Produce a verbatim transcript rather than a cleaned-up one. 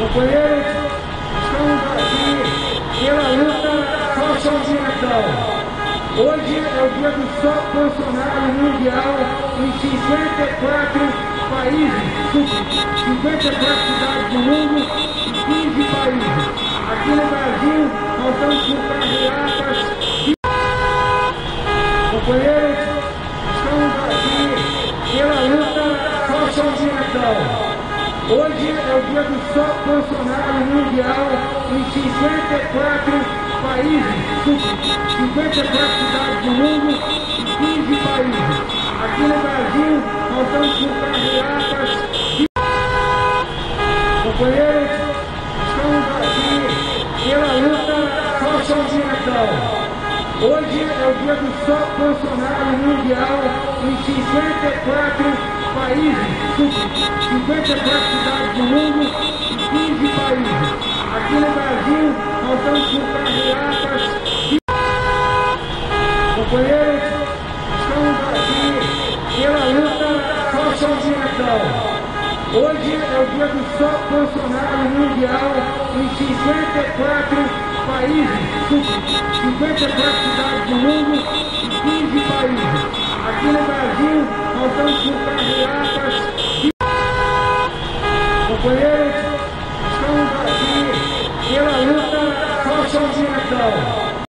Companheiros, estamos aqui pela luta socioambiental. Hoje é o dia do Sol Bolsonaro Mundial em cinquenta e quatro países, cinquenta e quatro cidades do mundo e quinze países. Aqui no Brasil, nós estamos com carreatas de... Companheiros, estamos aqui pela luta socioambiental. Hoje é o dia do Sol Bolsonaro Mundial em cinquenta e quatro países, cinquenta e quatro cidades do mundo e quinze países. Aqui no Brasil, nós estamos com carreatas de... Companheiros, estamos aqui pela luta socioambiental. Hoje é o dia do Sol Bolsonaro Mundial em cinquenta e quatro países, cinquenta e quatro cidades do mundo e quinze países. Aqui no Brasil, nós estamos com carreatas de... Companheiros, estamos aqui pela luta socioambiental. Hoje é o dia do Sol Bolsonaro Mundial em cinquenta e quatro países, cinquenta e quatro cidades do mundo e quinze países. Aqui no Brasil, nós estamos com